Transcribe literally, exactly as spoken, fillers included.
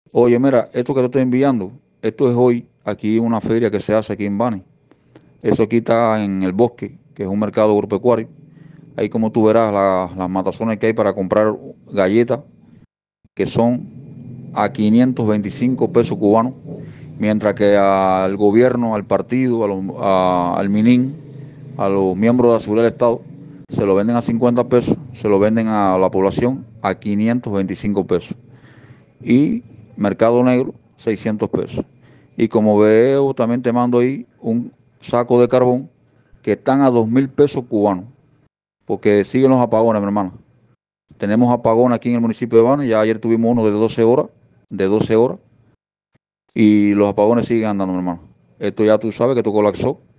Oye, mira, esto que te estoy enviando, esto es hoy, aquí una feria que se hace aquí en Bani. Eso aquí está en el bosque, que es un mercado agropecuario. Ahí como tú verás la- las matazones que hay para comprar galletas, que son a quinientos veinticinco pesos cubanos, mientras que al gobierno, al partido, a los- a- al MININ, a los miembros de la seguridad del Estado, se lo venden a cincuenta pesos, se lo venden a la población a quinientos veinticinco pesos. Y Mercado Negro, seiscientos pesos. Y como veo, también te mando ahí un saco de carbón que están a dos mil pesos cubanos, porque siguen los apagones, mi hermano. Tenemos apagón aquí en el municipio de Bani, ya ayer tuvimos uno de doce horas, de doce horas, y los apagones siguen andando, mi hermano. Esto ya tú sabes que esto colapsó